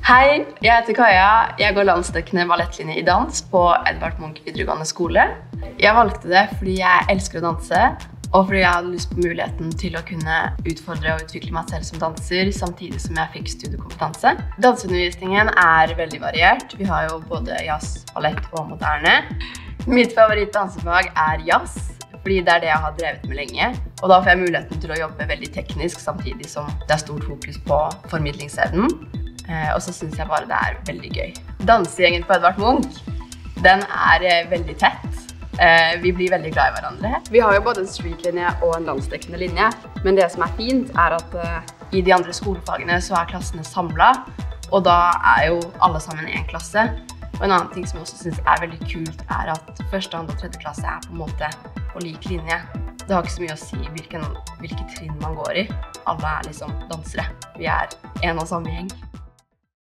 Hei, jeg heter Kaja. Jeg går landsdekkende ballettlinje i dans på Edvard Munch videregående skole. Jeg valgte det fordi jeg elsker å danse, og fordi jeg hadde lyst på muligheten til å kunne utfordre og utvikle meg selv som danser, samtidig som jeg fikk studiekompetanse. Danseundervisningen er veldig variert. Vi har jo både jazz, ballett og moderne. Mitt favorittdansefag er jazz, fordi det er det jeg har drevet med lenge. Og da får jeg muligheten til å jobbe veldig teknisk, samtidig som det er stort fokus på formidlingsevnen. Og så synes jeg bare det er veldig gøy. Dansegjengen på Edvard Munch, den er veldig tett. Vi blir veldig glad i hverandre. Vi har jo både en streetlinje og en landsdekkende linje, men det som er fint er at i de andre skolefagene så er klassene samlet, og da er jo alle sammen i en klasse. Og en annen ting som jeg også synes er veldig kult er at første, andre og tredje klasse er på en måte på lik linje. Det har ikke så mye å si hvilke trinn man går i. Alle er liksom dansere. Vi er en og samme gjeng.